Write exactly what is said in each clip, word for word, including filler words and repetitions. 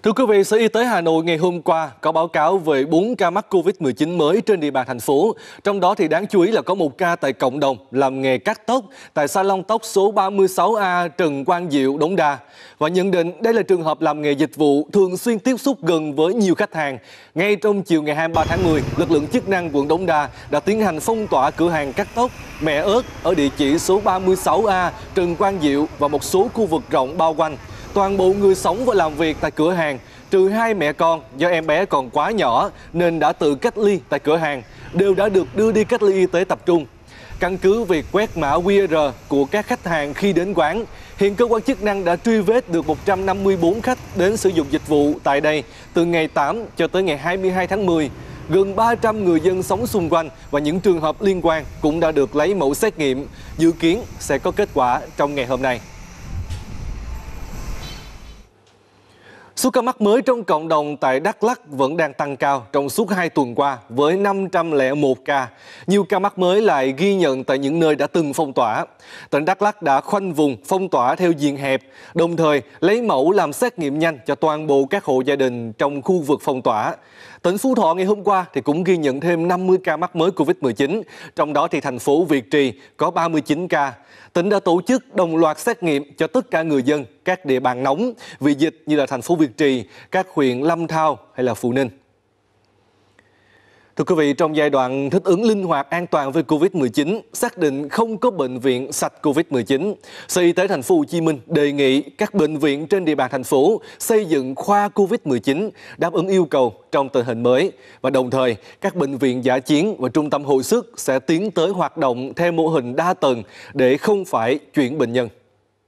Thưa quý vị, Sở Y tế Hà Nội ngày hôm qua có báo cáo về bốn ca mắc Covid mười chín mới trên địa bàn thành phố. Trong đó thì đáng chú ý là có một ca tại cộng đồng làm nghề cắt tóc tại salon tóc số ba mươi sáu A Trần Quang Diệu, Đống Đa. Và nhận định đây là trường hợp làm nghề dịch vụ thường xuyên tiếp xúc gần với nhiều khách hàng. Ngay trong chiều ngày hai mươi ba tháng mười, lực lượng chức năng quận Đống Đa đã tiến hành phong tỏa cửa hàng cắt tóc Mẹ Ớt ở địa chỉ số ba mươi sáu A Trần Quang Diệu và một số khu vực rộng bao quanh. Toàn bộ người sống và làm việc tại cửa hàng, trừ hai mẹ con do em bé còn quá nhỏ nên đã tự cách ly tại cửa hàng, đều đã được đưa đi cách ly y tế tập trung. Căn cứ việc quét mã quy rờ của các khách hàng khi đến quán, hiện cơ quan chức năng đã truy vết được một trăm năm mươi tư khách đến sử dụng dịch vụ tại đây từ ngày tám cho tới ngày hai mươi hai tháng mười. Gần ba trăm người dân sống xung quanh và những trường hợp liên quan cũng đã được lấy mẫu xét nghiệm, dự kiến sẽ có kết quả trong ngày hôm nay. Số ca mắc mới trong cộng đồng tại Đắk Lắk vẫn đang tăng cao trong suốt hai tuần qua với năm trăm lẻ một ca. Nhiều ca mắc mới lại ghi nhận tại những nơi đã từng phong tỏa. Tỉnh Đắk Lắk đã khoanh vùng phong tỏa theo diện hẹp, đồng thời lấy mẫu làm xét nghiệm nhanh cho toàn bộ các hộ gia đình trong khu vực phong tỏa. Tỉnh Phú Thọ ngày hôm qua thì cũng ghi nhận thêm năm mươi ca mắc mới Covid mười chín, trong đó thì thành phố Việt Trì có ba mươi chín ca. Tỉnh đã tổ chức đồng loạt xét nghiệm cho tất cả người dân các địa bàn nóng vì dịch như là thành phố Việt Trì, các huyện Lâm Thao hay là Phú Ninh. Thưa quý vị, trong giai đoạn thích ứng linh hoạt an toàn với Covid mười chín, xác định không có bệnh viện sạch Covid mười chín, Sở Y tế Thành phố Hồ Chí Minh đề nghị các bệnh viện trên địa bàn thành phố xây dựng khoa Covid mười chín đáp ứng yêu cầu trong tình hình mới, và đồng thời các bệnh viện dã chiến và trung tâm hồi sức sẽ tiến tới hoạt động theo mô hình đa tầng để không phải chuyển bệnh nhân.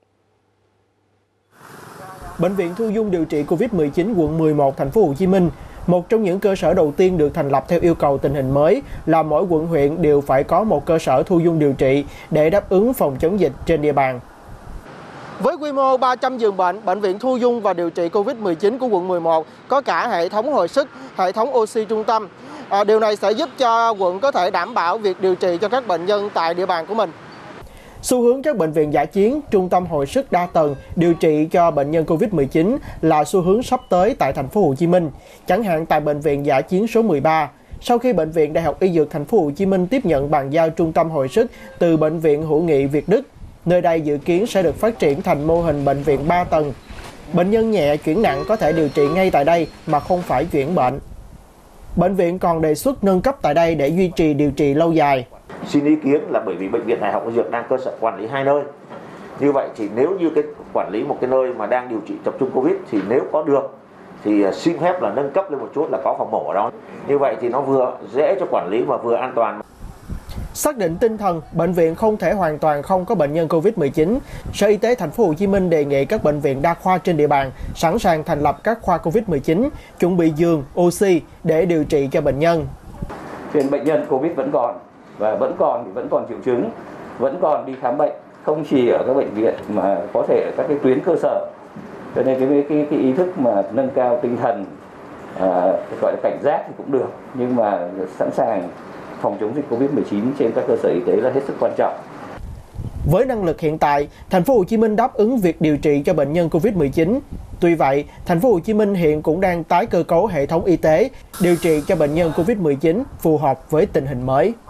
Bệnh viện thu dung điều trị Covid mười chín quận mười một Thành phố Hồ Chí Minh, một trong những cơ sở đầu tiên được thành lập theo yêu cầu tình hình mới là mỗi quận huyện đều phải có một cơ sở thu dung điều trị để đáp ứng phòng chống dịch trên địa bàn. Với quy mô ba trăm giường bệnh, Bệnh viện thu dung và điều trị Covid mười chín của quận mười một có cả hệ thống hồi sức, hệ thống oxy trung tâm. À, điều này sẽ giúp cho quận có thể đảm bảo việc điều trị cho các bệnh nhân tại địa bàn của mình. Xu hướng các bệnh viện dã chiến, trung tâm hồi sức đa tầng điều trị cho bệnh nhân Covid mười chín là xu hướng sắp tới tại Thành phố Hồ Chí Minh. Chẳng hạn tại bệnh viện dã chiến số mười ba, sau khi bệnh viện Đại học Y Dược Thành phố Hồ Chí Minh tiếp nhận bàn giao trung tâm hồi sức từ bệnh viện Hữu nghị Việt Đức, nơi đây dự kiến sẽ được phát triển thành mô hình bệnh viện ba tầng. Bệnh nhân nhẹ chuyển nặng có thể điều trị ngay tại đây mà không phải chuyển bệnh. Bệnh viện còn đề xuất nâng cấp tại đây để duy trì điều trị lâu dài. Xin ý kiến là bởi vì bệnh viện Đại học Y Dược đang cơ sở quản lý hai nơi. Như vậy thì nếu như cái quản lý một cái nơi mà đang điều trị tập trung Covid thì nếu có được thì xin phép là nâng cấp lên một chút là có phòng mổ ở đó. Như vậy thì nó vừa dễ cho quản lý mà vừa an toàn. Xác định tinh thần bệnh viện không thể hoàn toàn không có bệnh nhân Covid mười chín, Sở Y tế Thành phố Hồ Chí Minh đề nghị các bệnh viện đa khoa trên địa bàn sẵn sàng thành lập các khoa Covid mười chín, chuẩn bị giường, oxy để điều trị cho bệnh nhân. Hiện bệnh nhân Covid vẫn còn và vẫn còn thì vẫn còn triệu chứng, vẫn còn đi khám bệnh, không chỉ ở các bệnh viện mà có thể ở các cái tuyến cơ sở. Cho nên cái cái, cái ý thức mà nâng cao tinh thần à, gọi là cảnh giác thì cũng được, nhưng mà sẵn sàng phòng chống dịch Covid mười chín trên các cơ sở y tế là hết sức quan trọng. Với năng lực hiện tại, Thành phố Hồ Chí Minh đáp ứng việc điều trị cho bệnh nhân Covid mười chín. Tuy vậy, Thành phố Hồ Chí Minh hiện cũng đang tái cơ cấu hệ thống y tế điều trị cho bệnh nhân Covid mười chín phù hợp với tình hình mới.